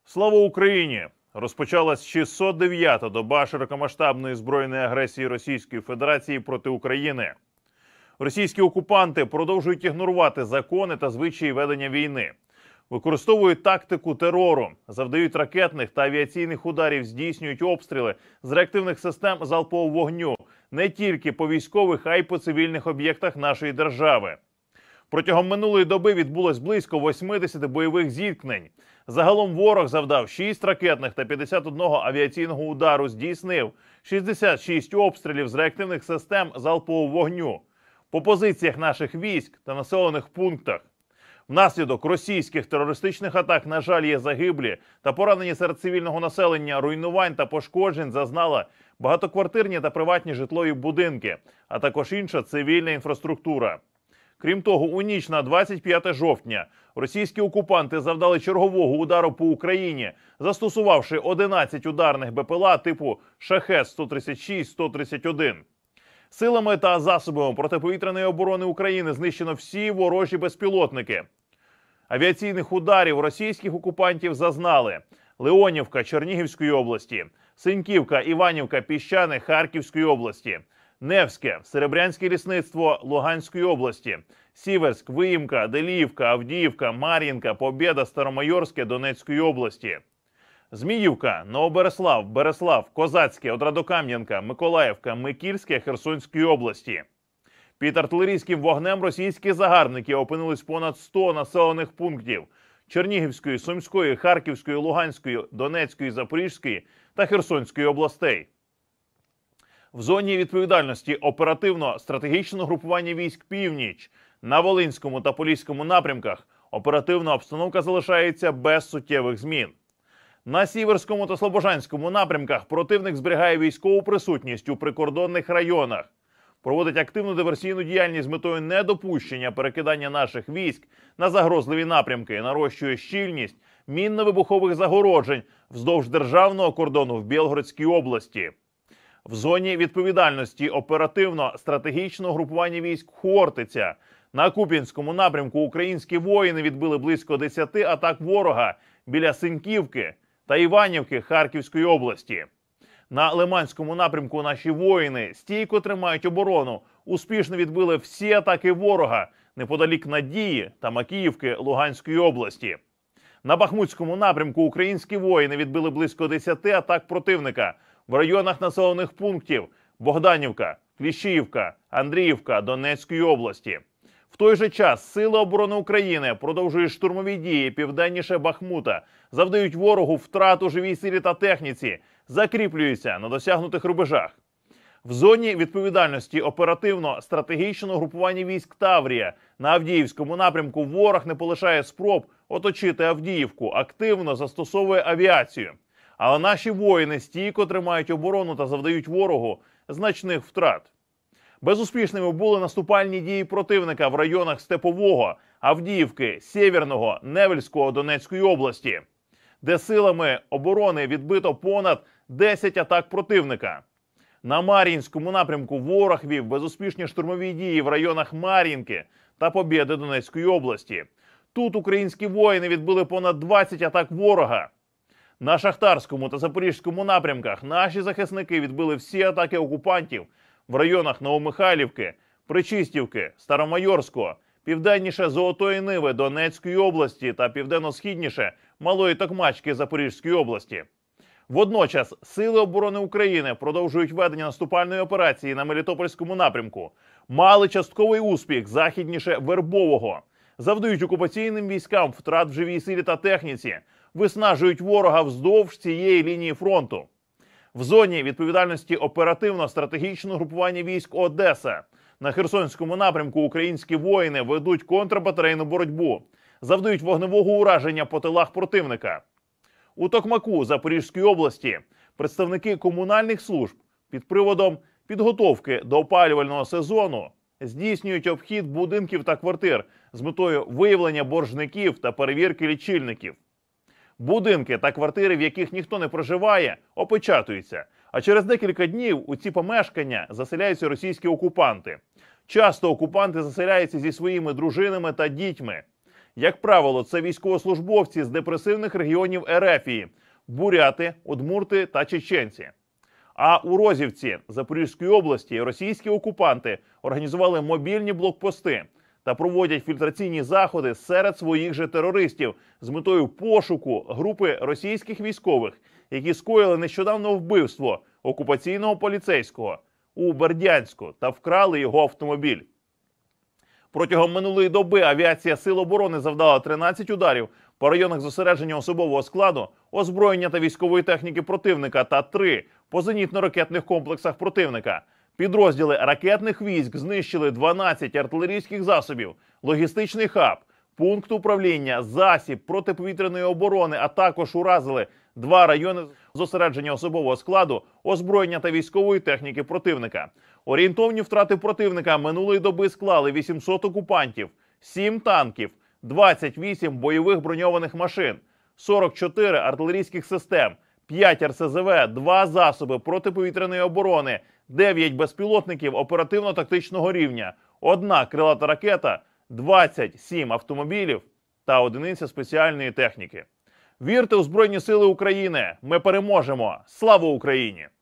Слава Україні! Розпочалась 609-та доба широкомасштабної збройної агресії Російської Федерації проти України. Російські окупанти продовжують ігнорувати закони та звичаї ведення війни. Використовують тактику терору, завдають ракетних та авіаційних ударів, здійснюють обстріли з реактивних систем залпового вогню не тільки по військових, а й по цивільних об'єктах нашої держави. Протягом минулої доби відбулось близько 80 бойових зіткнень. Загалом ворог завдав 6 ракетних та 51 авіаційного удару, здійснив 66 обстрілів з реактивних систем залпового вогню по позиціях наших військ та населених пунктах. Внаслідок російських терористичних атак, на жаль, є загиблі та поранені серед цивільного населення, руйнувань та пошкоджень зазнала багатоквартирні та приватні житлові будинки, а також інша цивільна інфраструктура. Крім того, у ніч на 25 жовтня російські окупанти завдали чергового удару по Україні, застосувавши 11 ударних БПЛА типу Шахед-136-131. Силами та засобами протиповітряної оборони України знищено всі ворожі безпілотники. Авіаційних ударів російських окупантів зазнали Леонівка Чернігівської області, Синьківка, Іванівка, Піщани Харківської області, Невське, Серебрянське лісництво Луганської області, Сіверськ, Виїмка, Деліївка, Авдіївка, Мар'їнка, Побєда, Старомайорське Донецької області, Зміївка, Новобереслав, Береслав, Козацьке, Отрадокам'янка, Миколаївка, Микільське Херсонської області. Під артилерійським вогнем російські загарбники опинились понад 100 населених пунктів Чернігівської, Сумської, Харківської, Луганської, Донецької, Запорізької та Херсонської областей. В зоні відповідальності оперативно-стратегічного групування військ «Північ» на Волинському та Поліському напрямках оперативна обстановка залишається без суттєвих змін. На Сіверському та Слобожанському напрямках противник зберігає військову присутність у прикордонних районах, проводить активну диверсійну діяльність з метою недопущення перекидання наших військ на загрозливі напрямки, нарощує щільність мінно-вибухових загороджень вздовж державного кордону в Білгородській області. В зоні відповідальності оперативно-стратегічного групування військ «Хортиця» на Куп'янському напрямку українські воїни відбили близько 10 атак ворога біля Синьківки та Іванівки Харківської області. На Лиманському напрямку наші воїни стійко тримають оборону, успішно відбили всі атаки ворога неподалік Надії та Макіївки Луганської області. На Бахмутському напрямку українські воїни відбили близько 10 атак противника в районах населених пунктів Богданівка, Кліщіївка, Андріївка Донецької області. В той же час Сили оборони України продовжують штурмові дії південніше Бахмута, завдають ворогу втрат у живій силі та техніці, закріплюються на досягнутих рубежах. В зоні відповідальності оперативно-стратегічного групування військ «Таврія» на Авдіївському напрямку ворог не полишає спроб оточити Авдіївку, активно застосовує авіацію. Але наші воїни стійко тримають оборону та завдають ворогу значних втрат. Безуспішними були наступальні дії противника в районах Степового, Авдіївки, Сєвєрного, Невельського Донецької області, де силами оборони відбито понад 10 атак противника. На Мар'їнському напрямку ворог вів безуспішні штурмові дії в районах Мар'їнки та Побєди Донецької області. Тут українські воїни відбили понад 20 атак ворога. На Шахтарському та Запорізькому напрямках наші захисники відбили всі атаки окупантів в районах Новомихайлівки, Причистівки, Старомайорського, південніше Золотої Ниви Донецької області та південно-східніше Малої Токмачки Запорізької області. Водночас Сили оборони України продовжують ведення наступальної операції на Мелітопольському напрямку, мали частковий успіх західніше Вербового, завдають окупаційним військам втрат в живій силі та техніці, виснажують ворога вздовж цієї лінії фронту. В зоні відповідальності оперативно-стратегічного групування військ «Одеса» на Херсонському напрямку українські воїни ведуть контрбатарейну боротьбу, завдають вогневого ураження по тилах противника. У Токмаку Запорізької області представники комунальних служб під приводом підготовки до опалювального сезону здійснюють обхід будинків та квартир з метою виявлення боржників та перевірки лічильників. Будинки та квартири, в яких ніхто не проживає, опечатуються, а через декілька днів у ці помешкання заселяються російські окупанти. Часто окупанти заселяються зі своїми дружинами та дітьми. Як правило, це військовослужбовці з депресивних регіонів Ерефії – буряти, удмурти та чеченці. А у Розівці Запорізької області російські окупанти організували мобільні блокпости та проводять фільтраційні заходи серед своїх же терористів з метою пошуку групи російських військових, які скоїли нещодавно вбивство окупаційного поліцейського у Бердянську та вкрали його автомобіль. Протягом минулої доби авіація Сил оборони завдала 13 ударів по районах зосередження особового складу, озброєння та військової техніки противника та 3 по зенітно-ракетних комплексах противника. Підрозділи ракетних військ знищили 12 артилерійських засобів, логістичний хаб, пункт управління, засіб протиповітряної оборони, а також уразили 2 райони зосередження особового складу, озброєння та військової техніки противника. Орієнтовні втрати противника минулої доби склали 800 окупантів, 7 танків, 28 бойових броньованих машин, 44 артилерійських систем, 5 РСЗВ, 2 засоби протиповітряної оборони, 9 безпілотників оперативно-тактичного рівня, 1 крилата ракета, 27 автомобілів та 1 спеціальної техніки. Вірте у Збройні Сили України! Ми переможемо! Слава Україні!